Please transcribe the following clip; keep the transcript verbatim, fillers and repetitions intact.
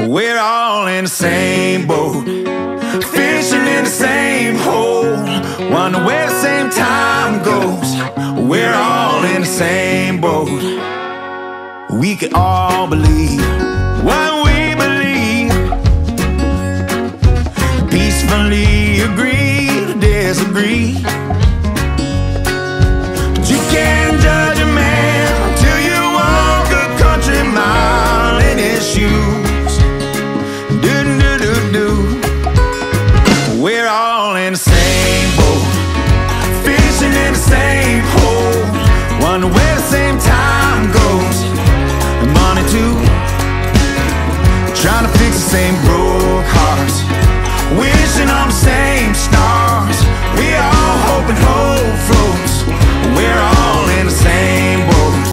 We're all in the same boat, fishing in the same hole, wonder where the same time goes. We're all in the same boat. We could all believe what we believe, peacefully agree to disagree. But you can't judge a man till you walk a country mile in his shoes. Do do do do. We're all in the same boat, fishing in the same hole, wonder where the same time goes. And money too, trying to fix the same